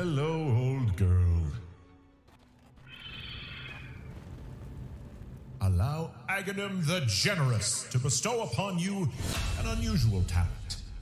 Hello, old girl. Allow Aghanim the Generous to bestow upon you an unusual talent.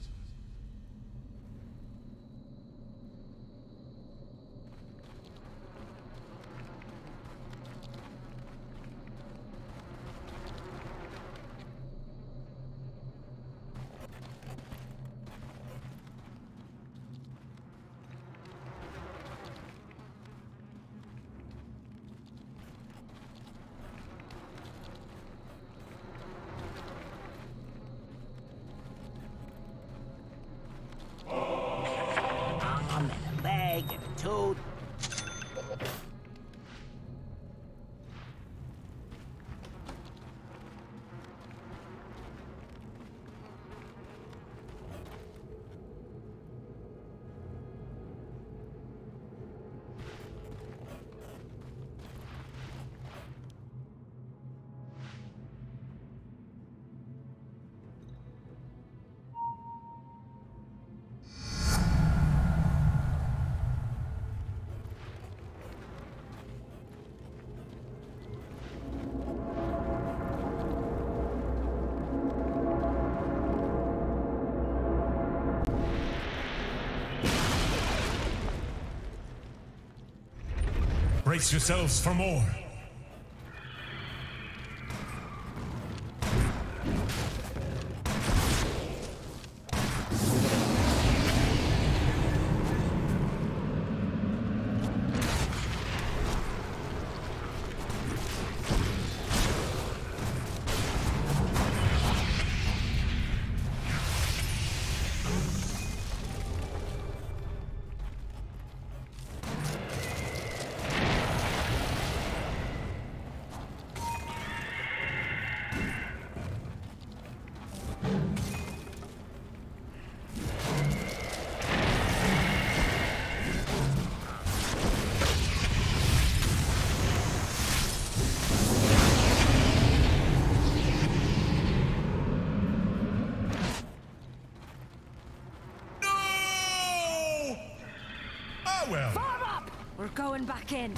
Brace yourselves for more. Well. Form up! We're going back in.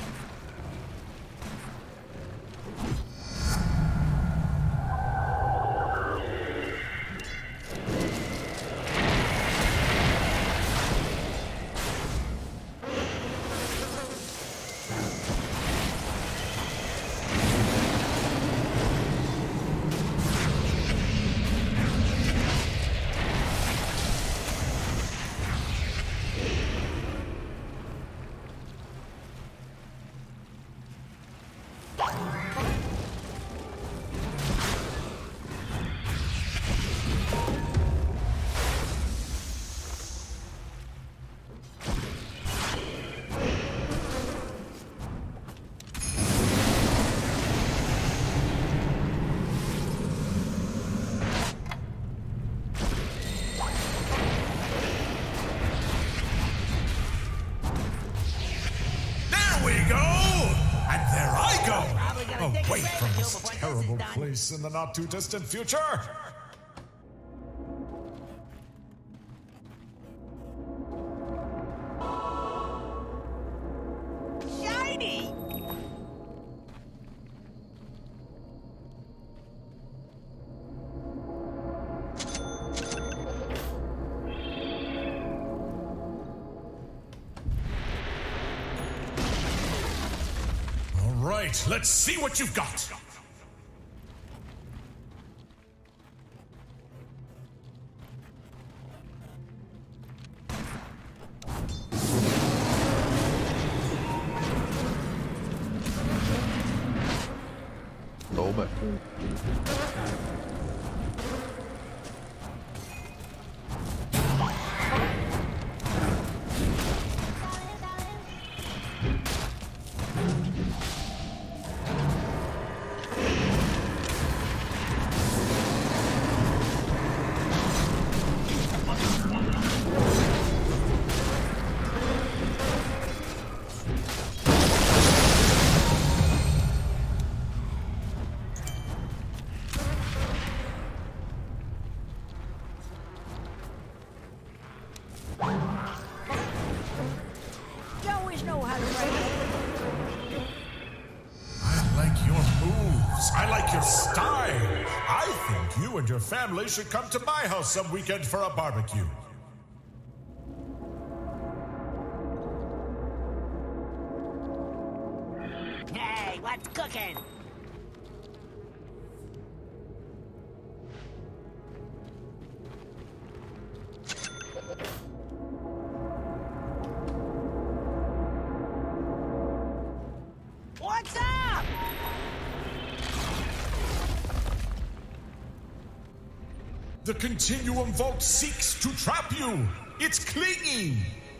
Away from this terrible place in the not-too-distant future! Shiny! All right, let's see what you've got! You and your family should come to my house some weekend for a barbecue. Hey, what's cooking? What's up? The Continuum Vault seeks to trap you! It's clinging!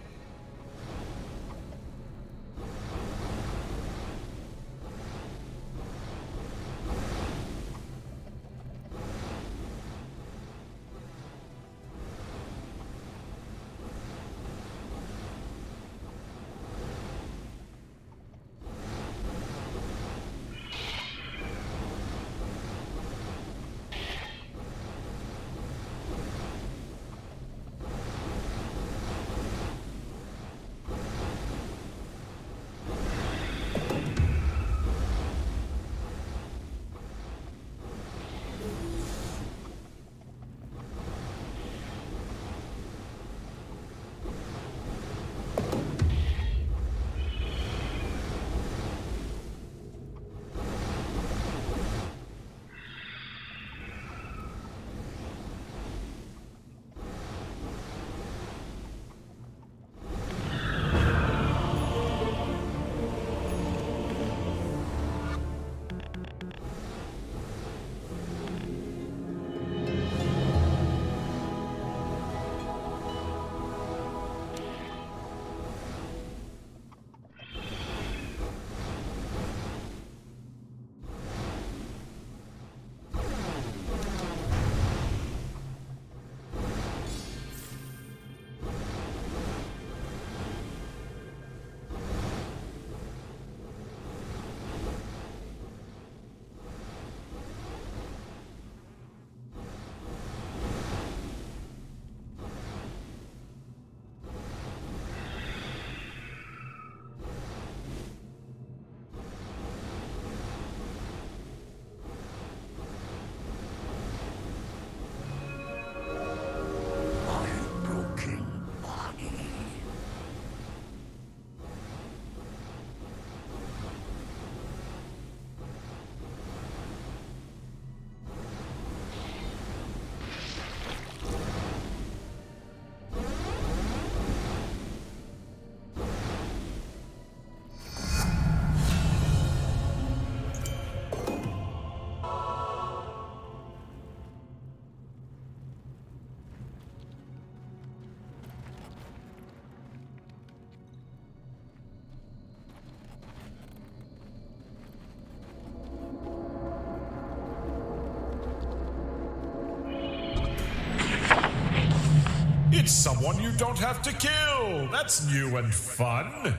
It's someone you don't have to kill! That's new and fun!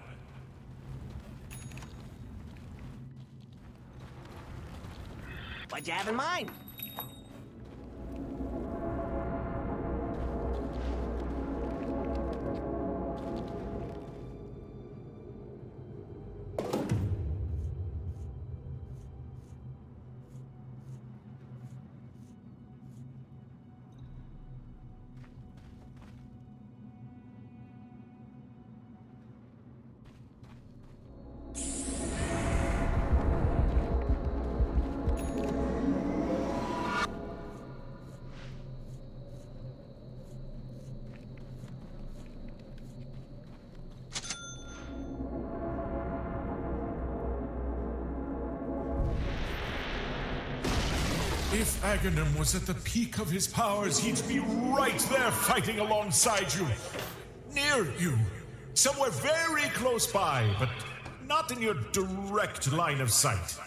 What'd you have in mind? If Aghanim was at the peak of his powers, he'd be right there fighting alongside you. Near you. Somewhere very close by, but not in your direct line of sight.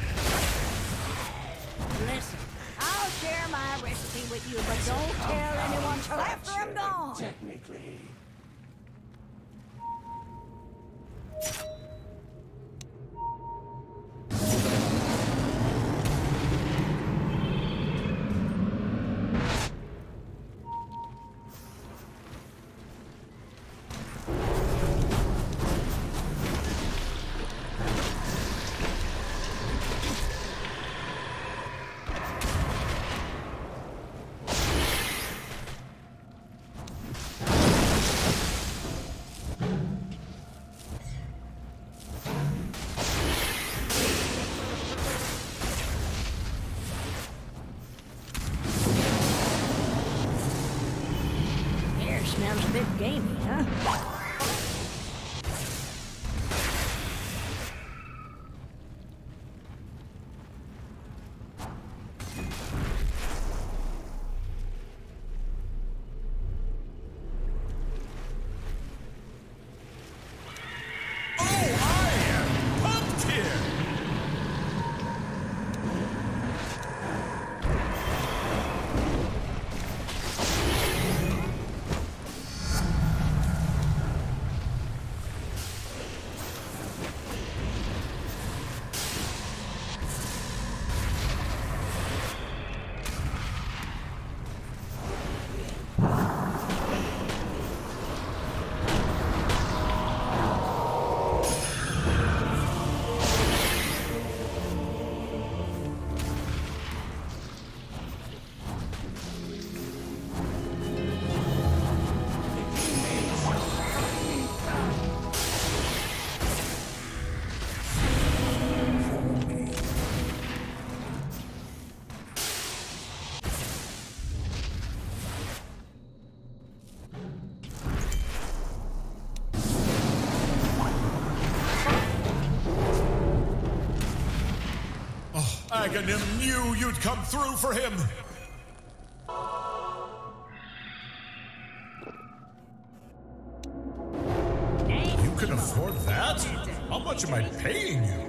Listen, I'll share my recipe with you, but don't tell anyone. bit gamey, huh? Aghanim knew you'd come through for him! You can afford that? How much am I paying you?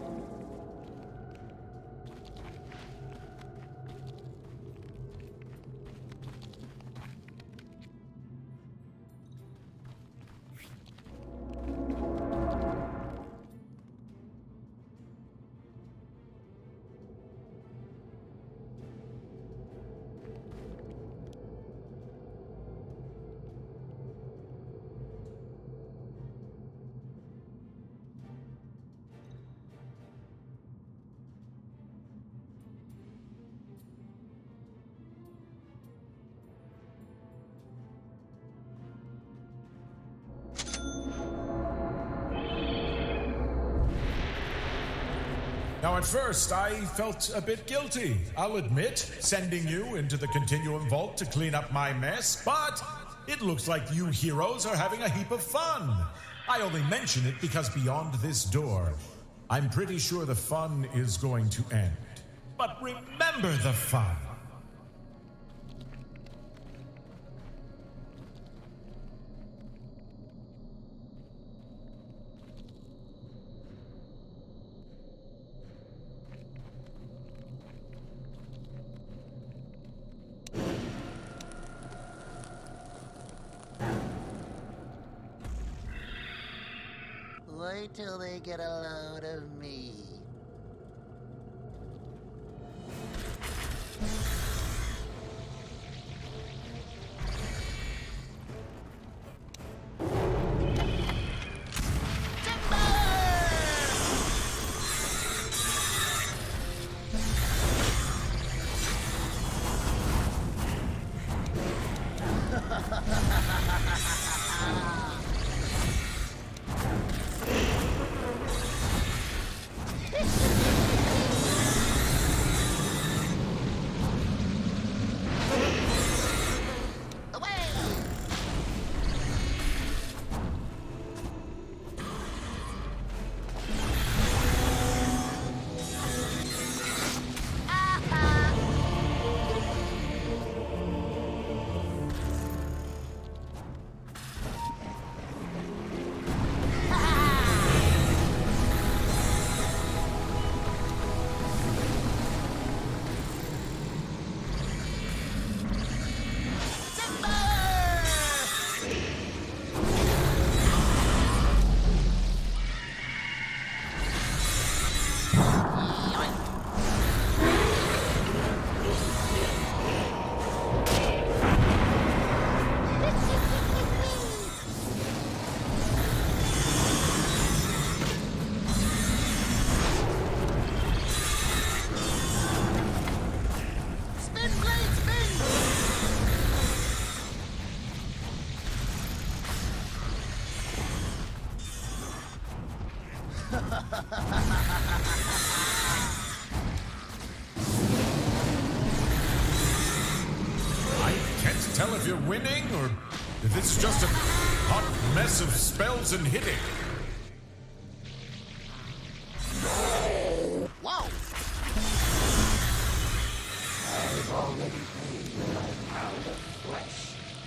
Now, at first, I felt a bit guilty, I'll admit, sending you into the Continuum Vault to clean up my mess, but it looks like you heroes are having a heap of fun. I only mention it because beyond this door, I'm pretty sure the fun is going to end. But remember the fun! Wait till they get a load of me. I can't tell if you're winning or This is just a hot mess of spells and hitting. Whoa! I've already paid my pound of flesh.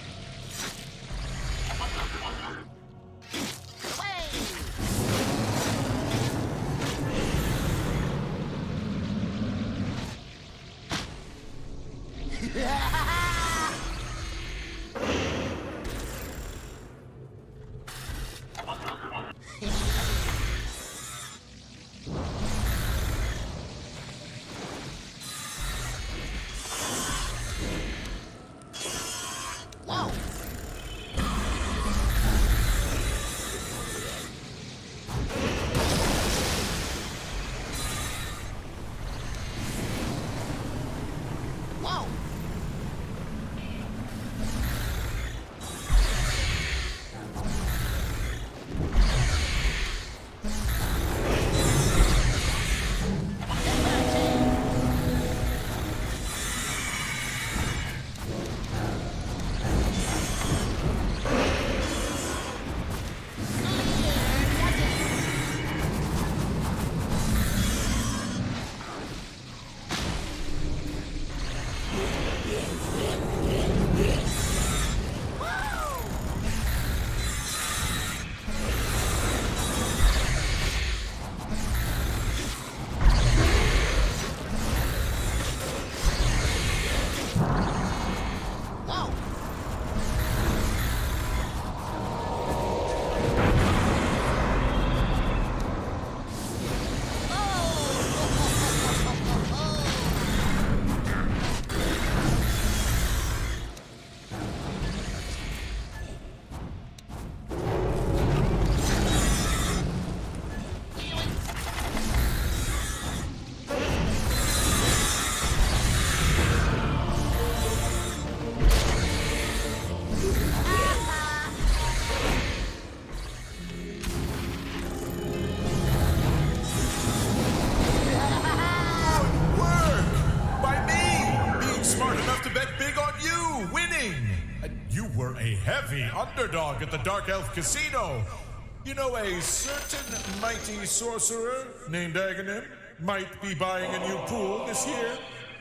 Heavy underdog at the Dark Elf Casino. You know, a certain mighty sorcerer named Aghanims might be buying a new pool this year.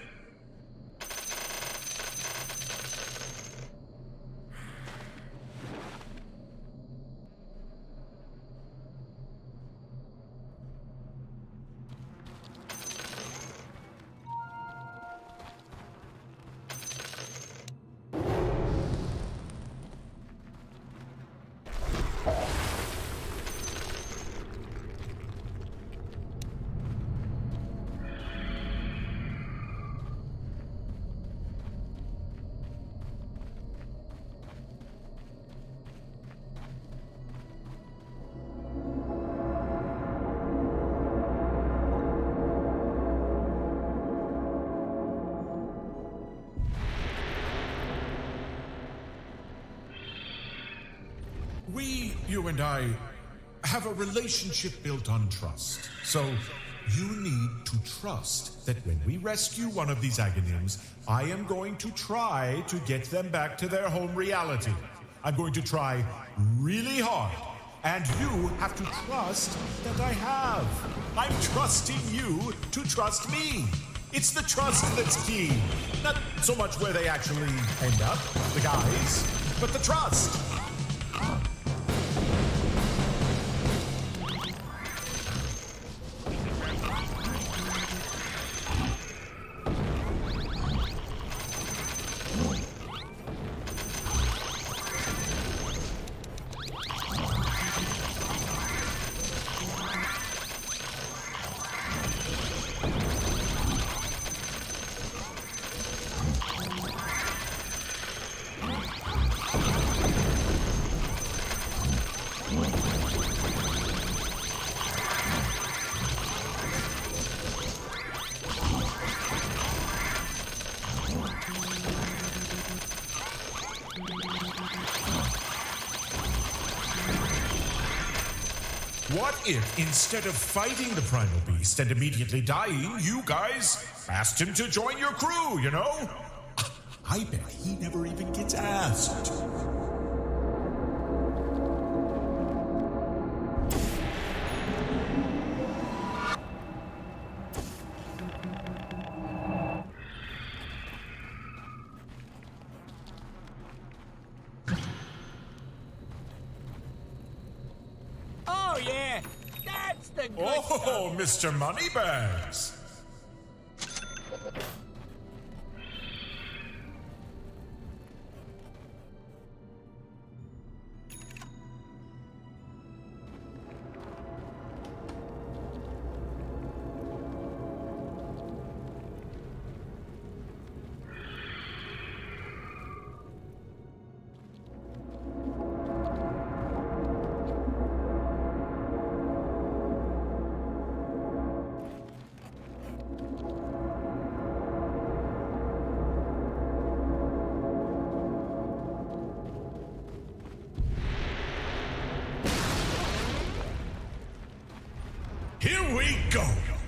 You and I have a relationship built on trust. So you need to trust that when we rescue one of these Aghanims, I am going to try to get them back to their home reality. I'm going to try really hard. And you have to trust that I have. I'm trusting you to trust me. It's the trust that's key. Not so much where they actually end up, the guys, but the trust. What if, instead of fighting the primal beast and immediately dying, you guys asked him to join your crew, you know? I bet he never even gets asked. yeah, that's the good Oh, Mr. Moneybags. Here we go!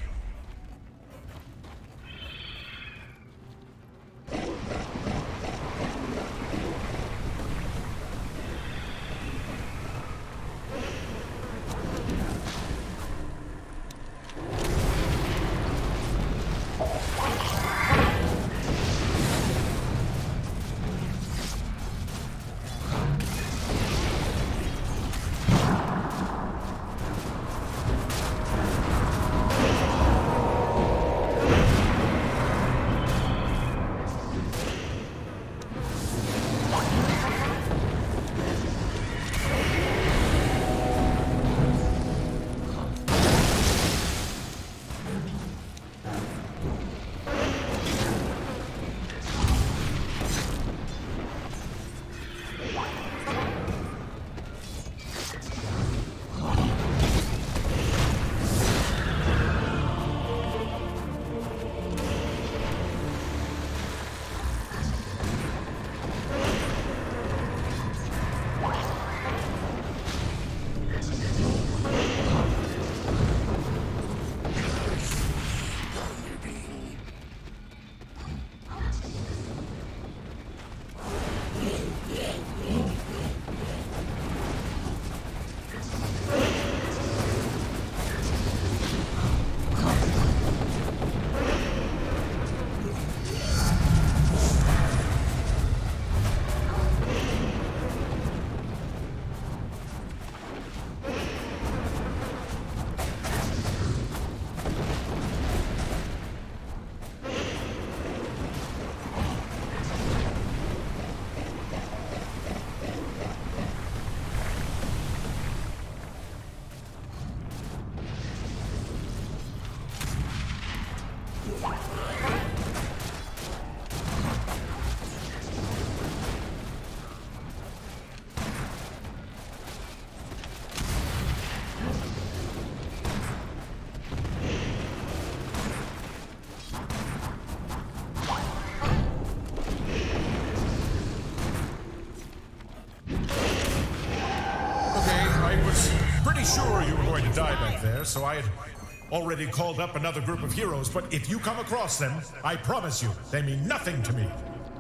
Sure you were going to die back there, so I had already called up another group of heroes, but if you come across them, I promise you, they mean nothing to me.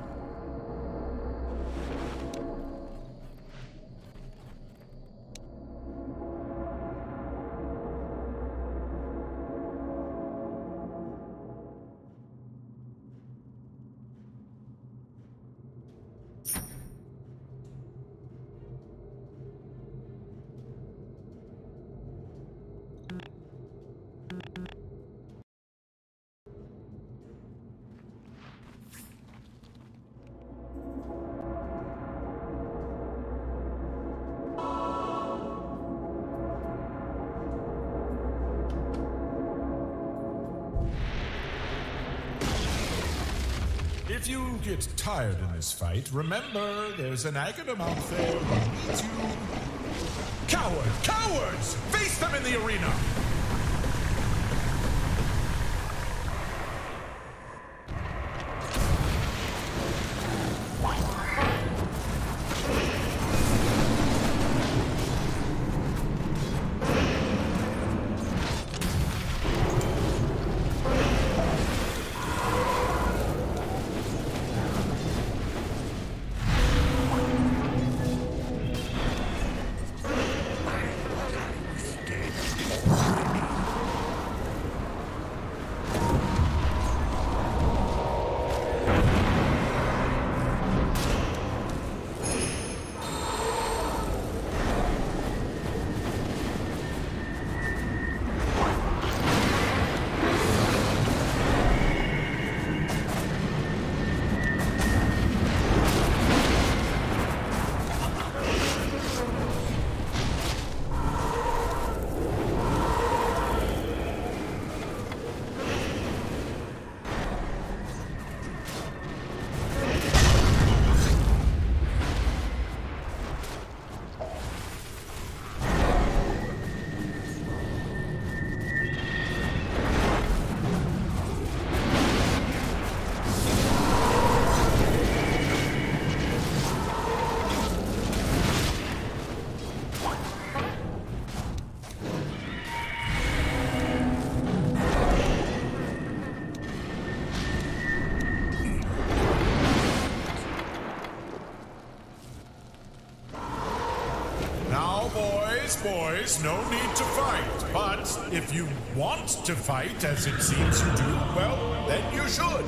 If you get tired in this fight, remember there's an Aghanim out there who needs you. Coward! Cowards! Face them in the arena! Boys, no need to fight. But if you want to fight, as it seems you do, well, then you should.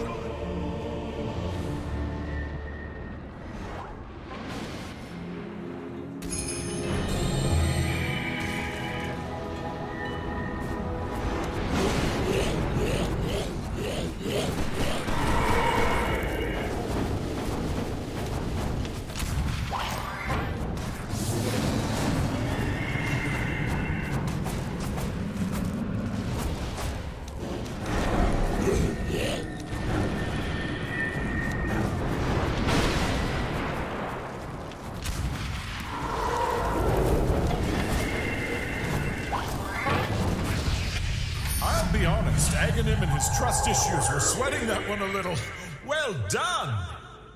Aghanim and his trust issues were sweating that one a little. Well done!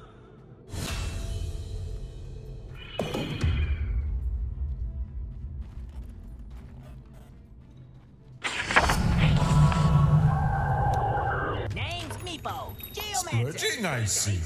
Name's Meepo. Geomancer. Splurging, I see.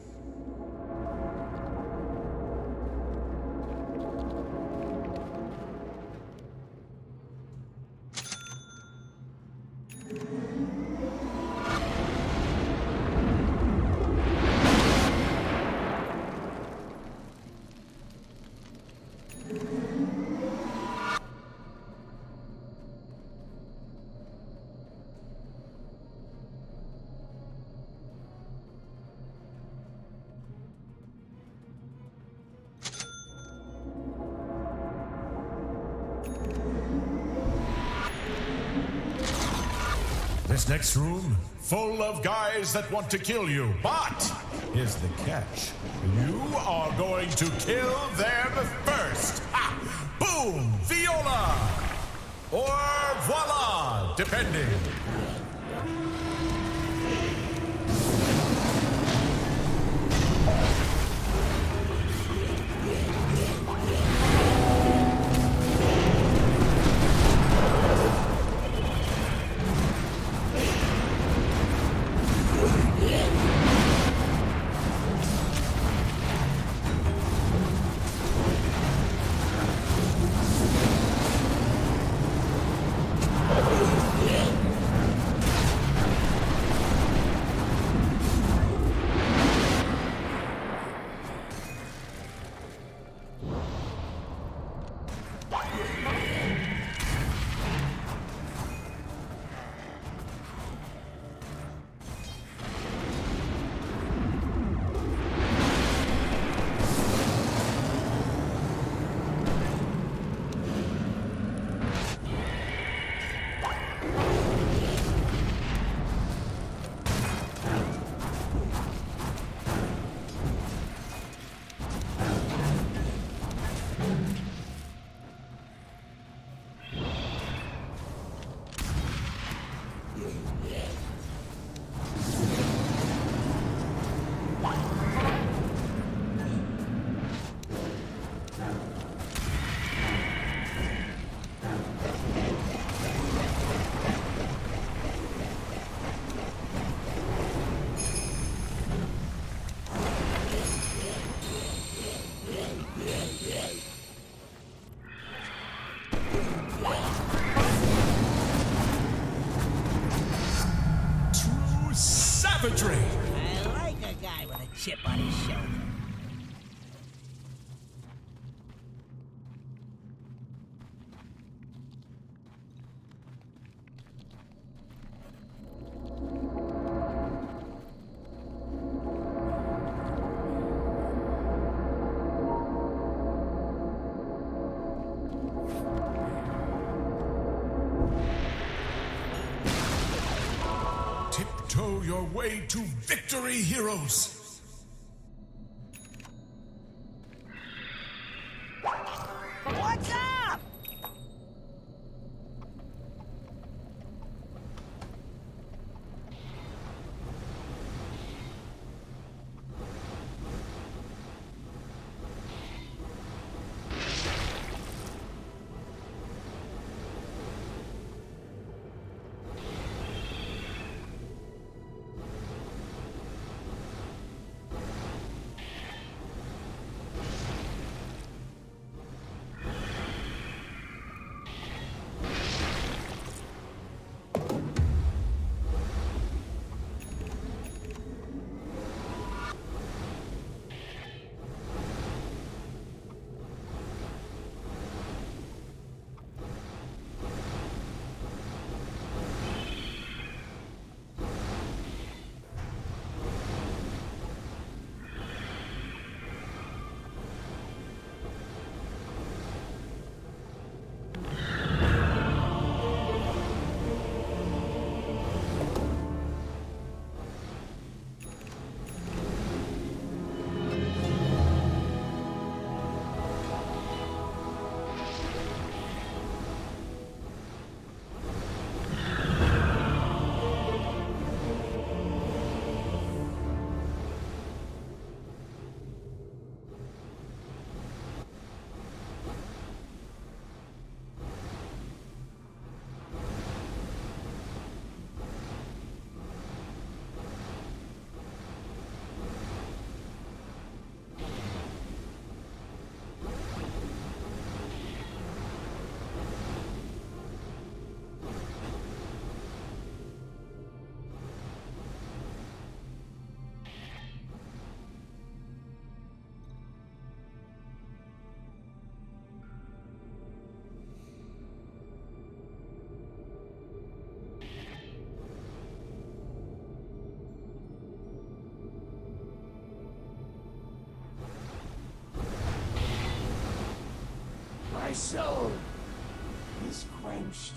This next room, full of guys that want to kill you. But here's the catch. You are going to kill them first. Ha! Boom! Viola! Or voila, depending. Savagery! I like a guy with a chip on his shoulder. Tiptoe your way to victory, heroes! What's up? My soul is quenched.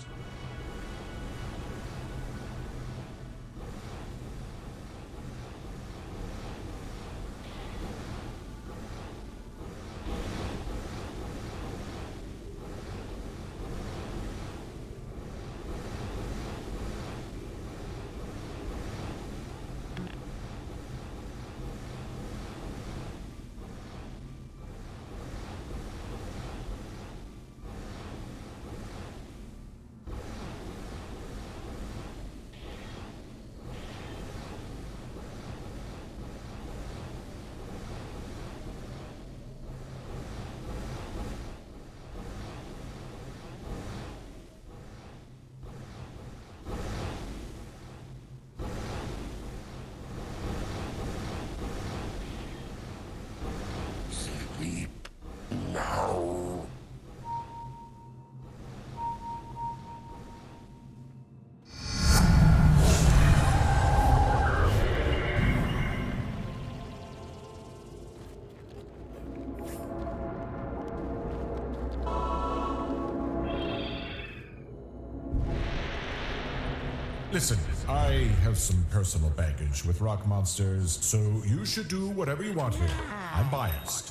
Listen, I have some personal baggage with rock monsters, so you should do whatever you want here. I'm biased.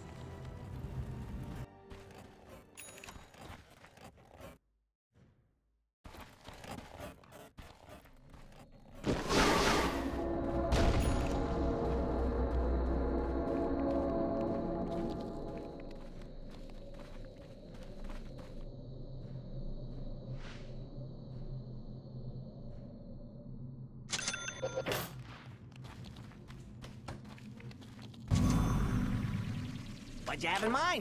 What'd you have in mind?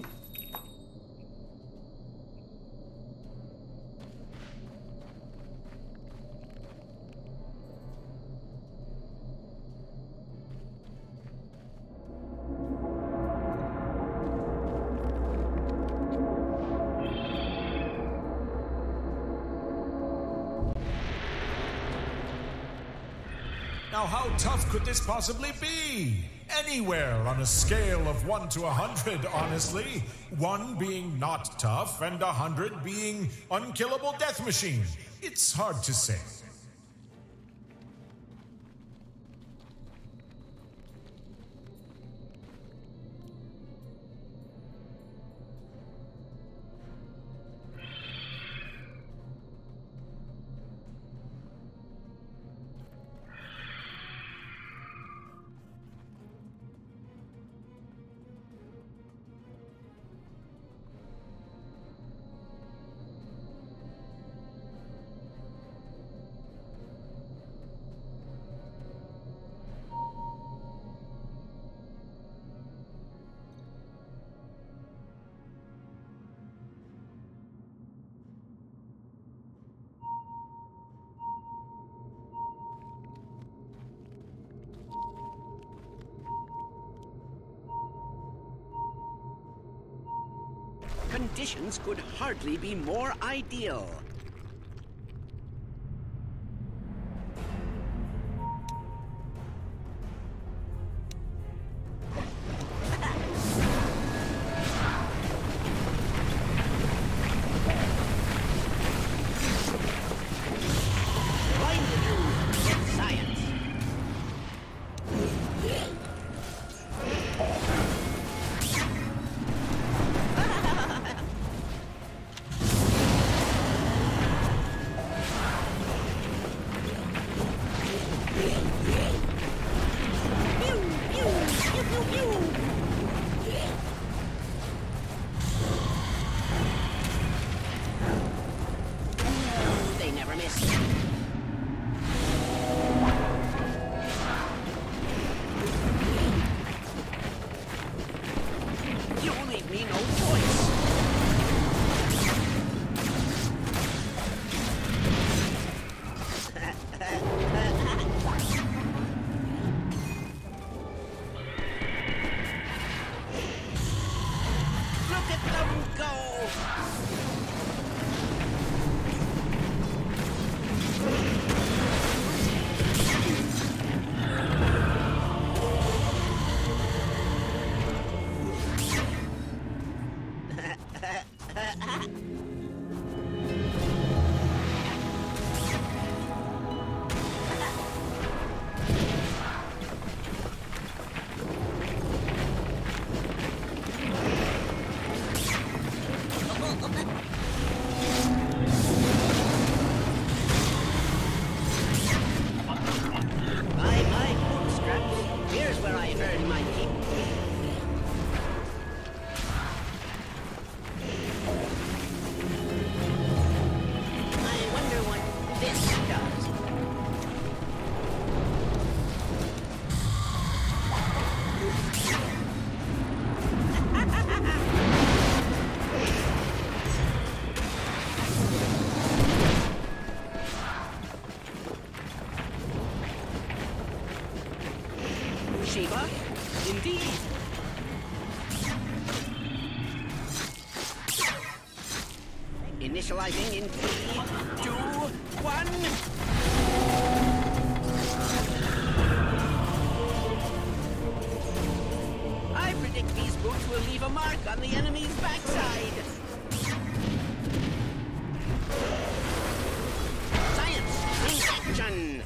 Now, how tough could this possibly be? Anywhere on a scale of 1 to 100, honestly. 1 being not tough, and 100 being unkillable death machine. It's hard to say. Conditions could hardly be more ideal. Initializing in 3, 2, 1. I predict these boots will leave a mark on the enemy's backside. Science in action.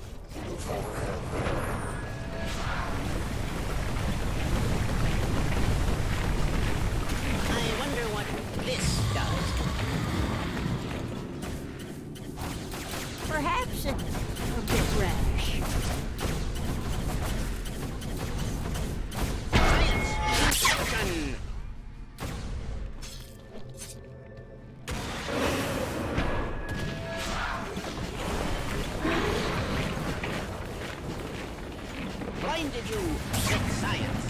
I wonder what this does. Perhaps a bit rash. Science in action. Blinded you with science.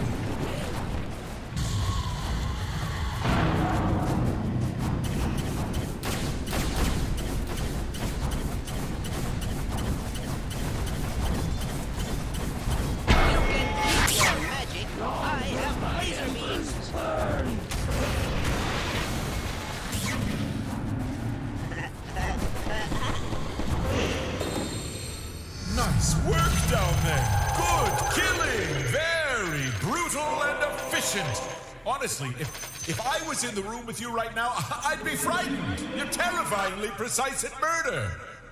You can keep your magic. I have laser beams. Nice work down there. Good killing. Very brutal and efficient. Honestly, if I was in the room with you right now, I'd be frightened. You're terrifyingly precise at murder.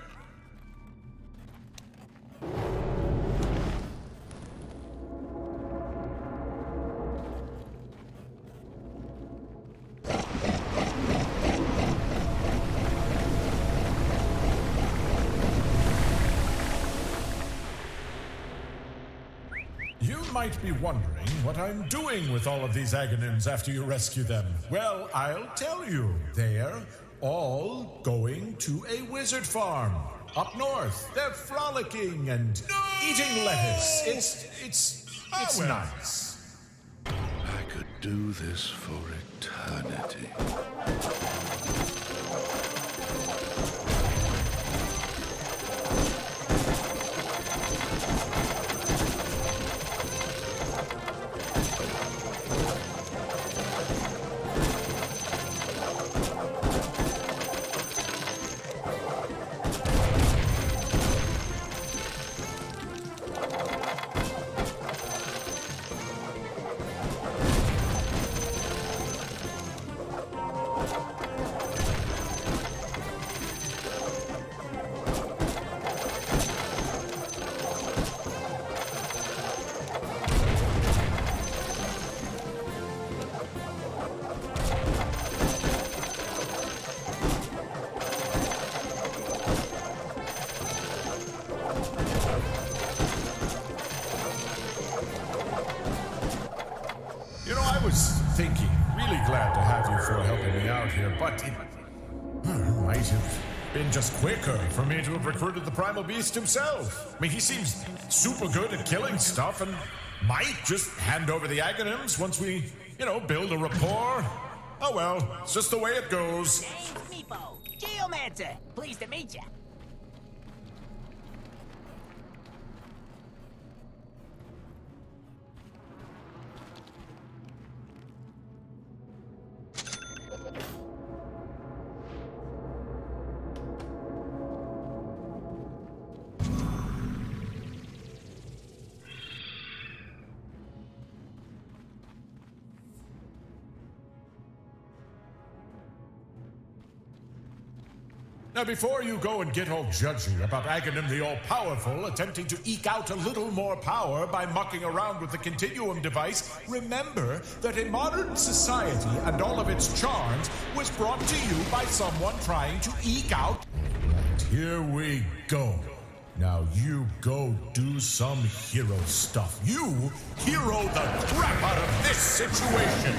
You might be wondering what I'm doing with all of these Aghanims after you rescue them. Well, I'll tell you. They're all going to a wizard farm up north. They're frolicking and eating lettuce. It's nice. I could do this for eternity. Thinking, really glad to have you for helping me out here, but it might have been just quicker for me to have recruited the Primal Beast himself. I mean, he seems super good at killing stuff and might just hand over the Aghanims once we, build a rapport. Oh well, it's just the way it goes. Name's Meepo, Geomancer. Pleased to meet ya. Now, before you go and get all judgy about Aghanim the All-Powerful attempting to eke out a little more power by mucking around with the Continuum device, remember that a modern society and all of its charms was brought to you by someone trying to eke out... And here we go. Now you go do some hero stuff. You hero the crap out of this situation!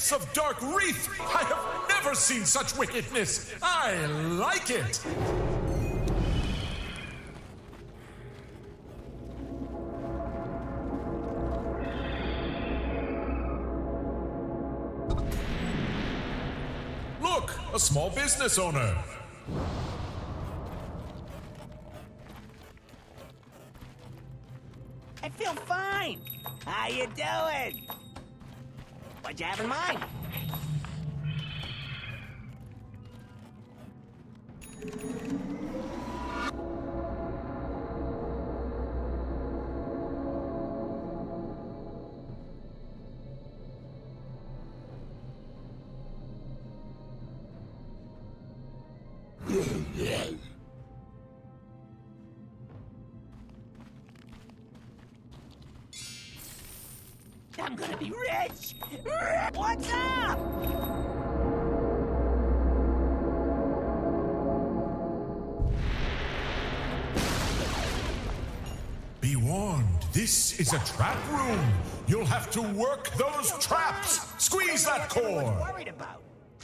depths of dark wreath! I have never seen such wickedness! I like it! Look, a small business owner. I feel fine. How you doing? What you have in mind? I'm gonna be rich! What's up? Be warned, this is a trap room. You'll have to work those traps. Squeeze that core. Worried about?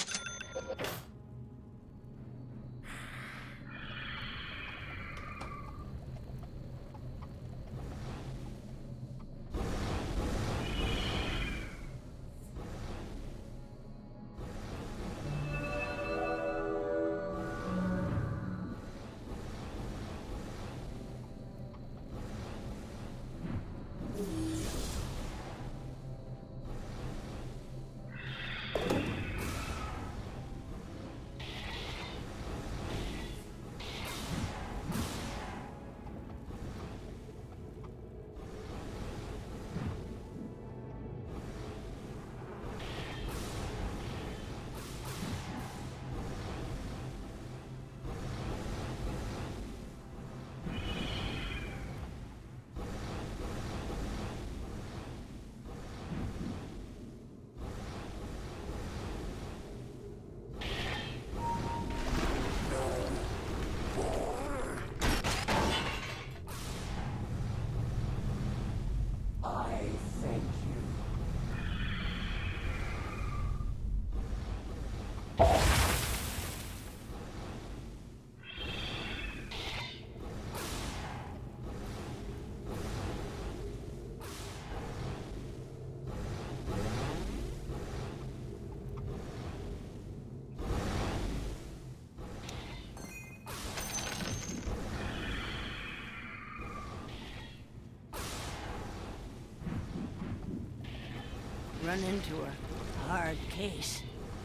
Run into a hard case.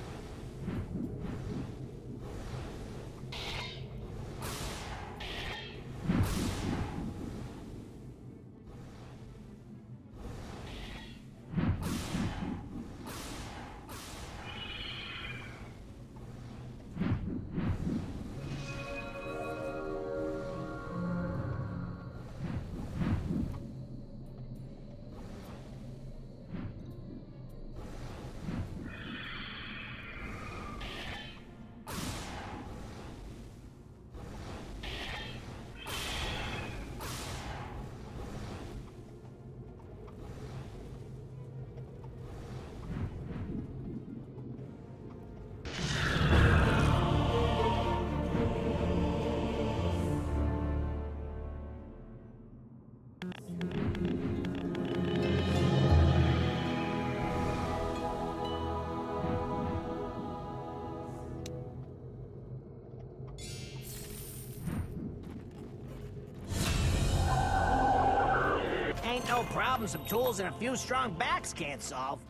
Ain't no problem some tools and a few strong backs can't solve.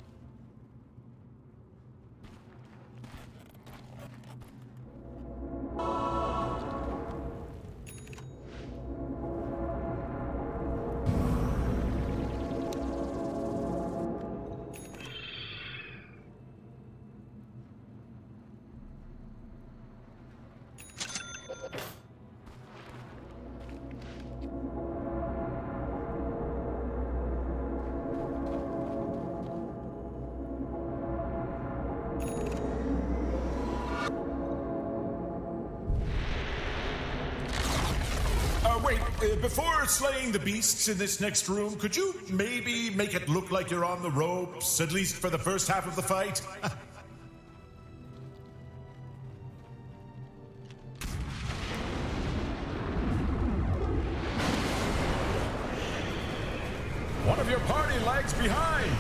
Wait, before slaying the beasts in this next room, could you maybe make it look like you're on the ropes, at least for the first half of the fight? One of your party lags behind!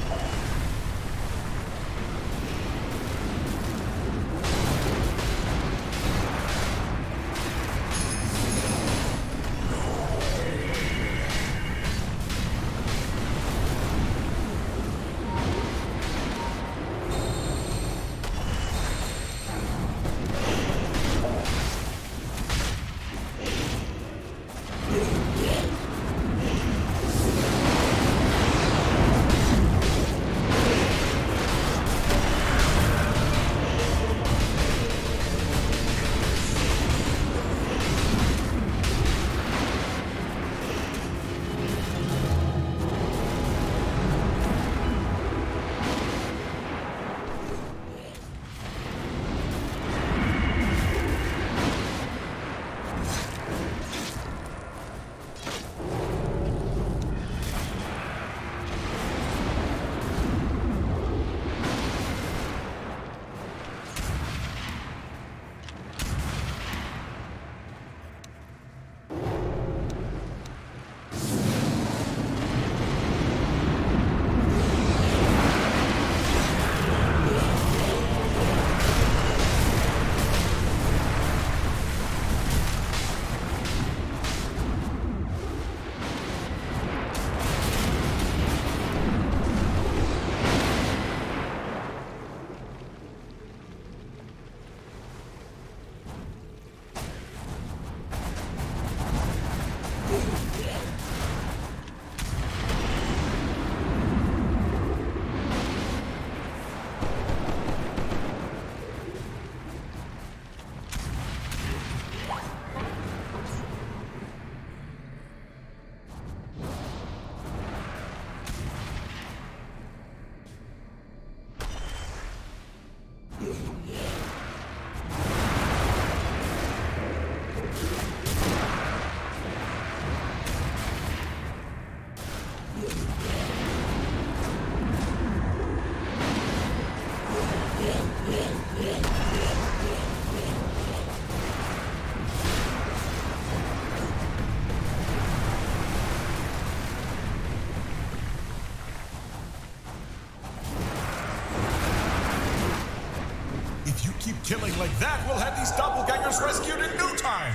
Keep killing like that, we'll have these doppelgangers rescued in no time!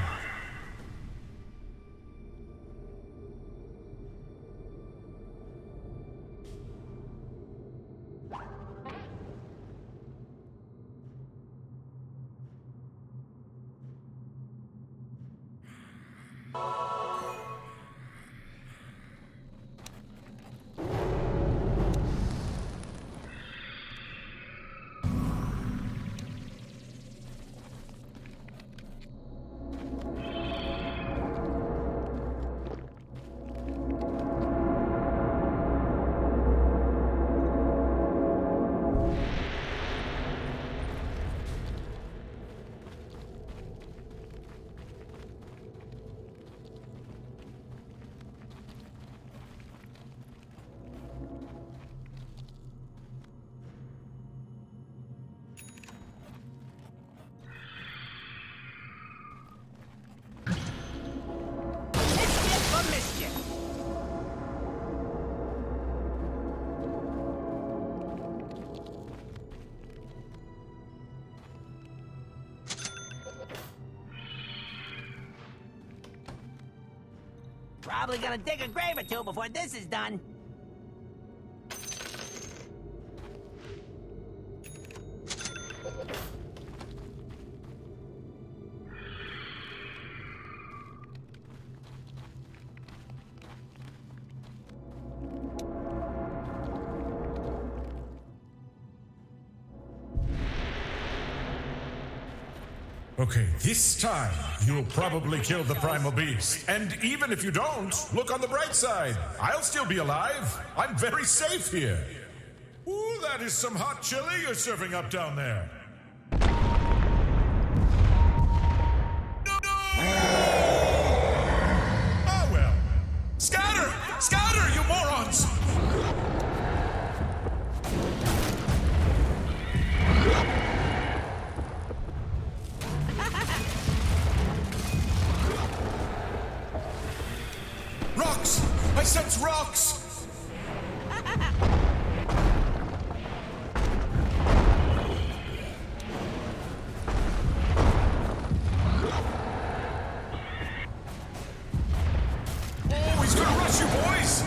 Probably gonna dig a grave or two before this is done. Okay, this time, you'll probably kill the primal beast. And even if you don't, look on the bright side. I'll still be alive. I'm very safe here. Ooh, that is some hot chili you're serving up down there. No! sense rocks! Oh, he's gonna rush you, boys!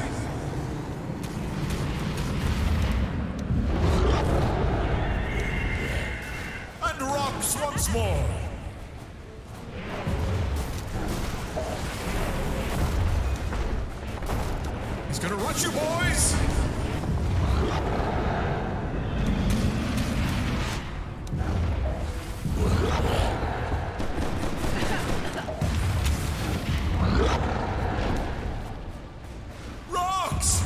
And rocks once more! He's gonna rush you, boys! Rocks!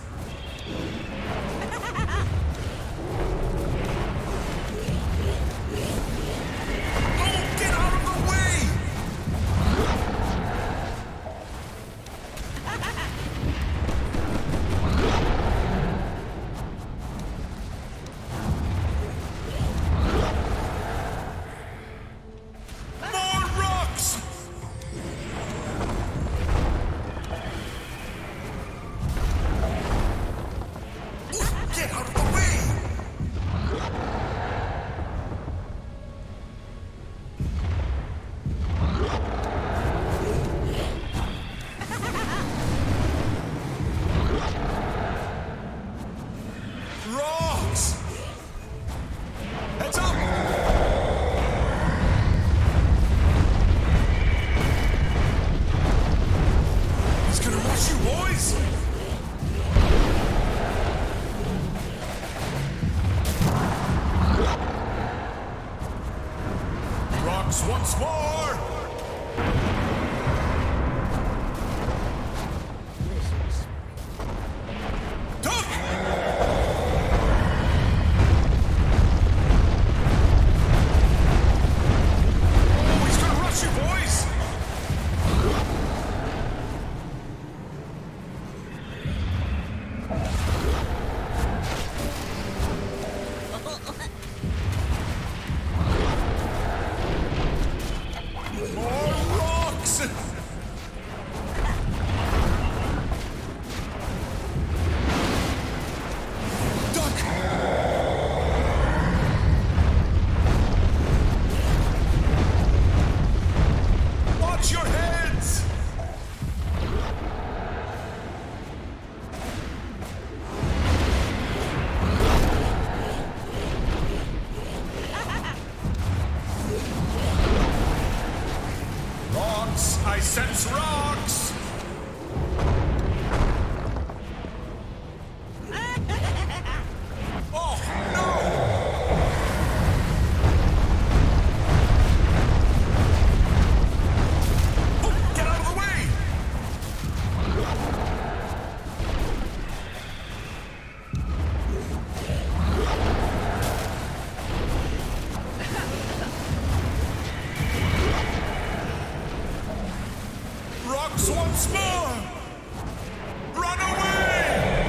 Oh, get out of the way! More rocks! Get out of the way! Rocks! Heads up! He's gonna rush you, boys! Rocks once more! Duck! Oh, he's gonna rush you, boys! More rocks! Duck! Watch your heads! Rocks! I sense rocks! Oh, no! Oh, get out of the way! Rocks once more! Run away!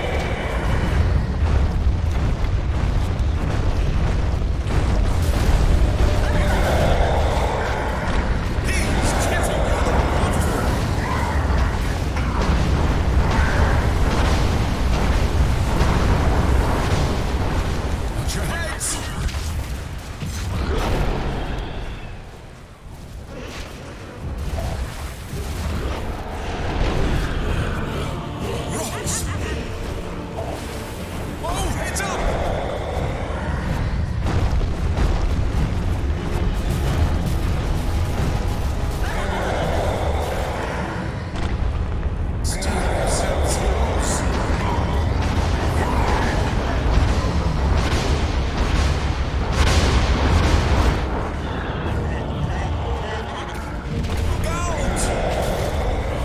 He's getting Watch your heads! Rocks! Oh, heads up! Steel yourselves, heroes. Look out!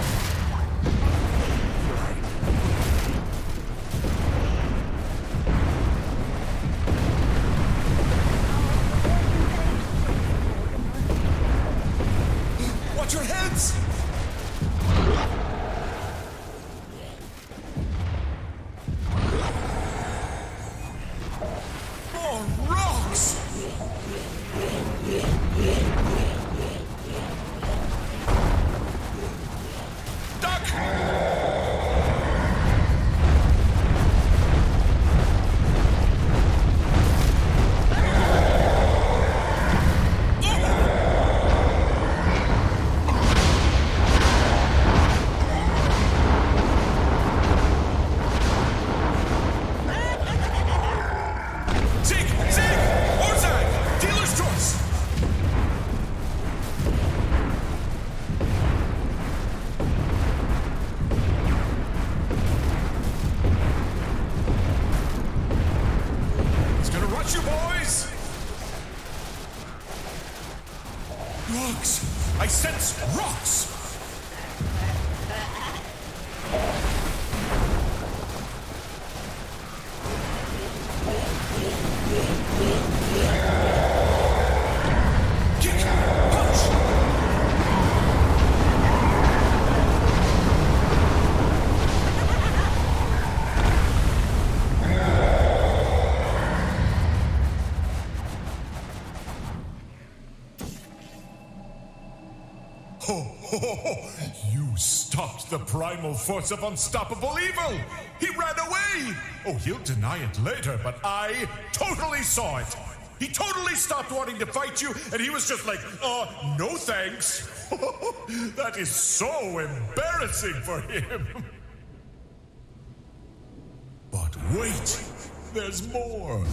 Watch your heads! More rocks! Duck! boys! Rocks! I sense rocks! Kick! Punch! You stopped the primal force of unstoppable evil! He ran away! Oh, he'll deny it later, but I totally saw it! He totally stopped wanting to fight you, and he was just like, no thanks! That is so embarrassing for him! But wait! There's more!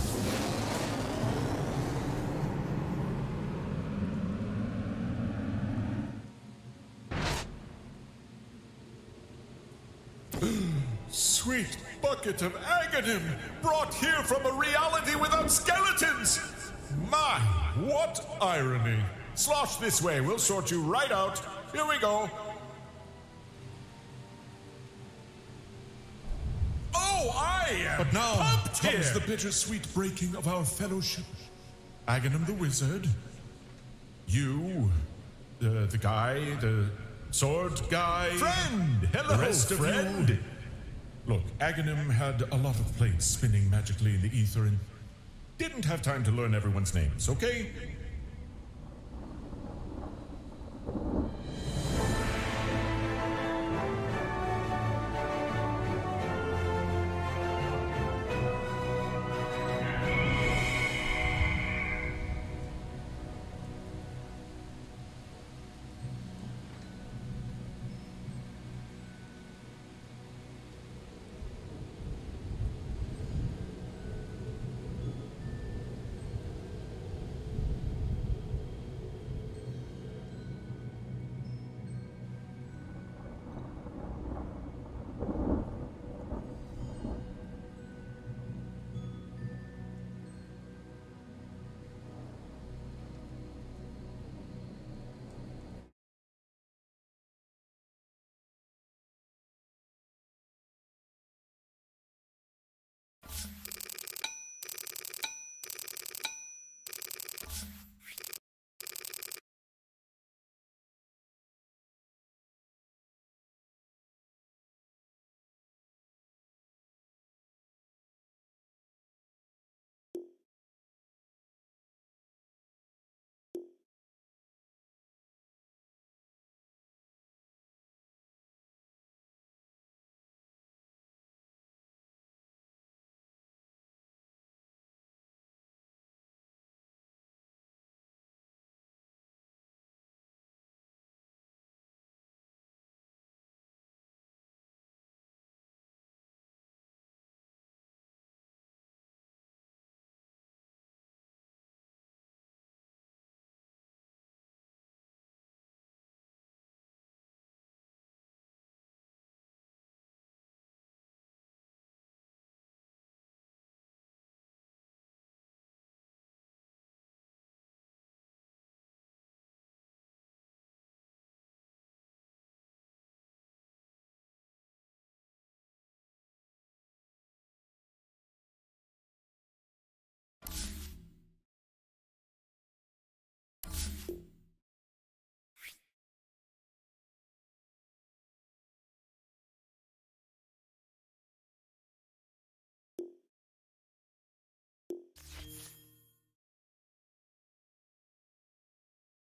Sweet bucket of Aghanim, brought here from a reality without skeletons! My, what irony! Slosh this way, we'll sort you right out. Here we go. Oh, I am But now pumped comes here. the bittersweet breaking of our fellowship. Aghanim the wizard. You, the guy, the sword guy. Friend! Hello, The rest friend! of you. Look, Aghanim had a lot of plates spinning magically in the ether and didn't have time to learn everyone's names, okay?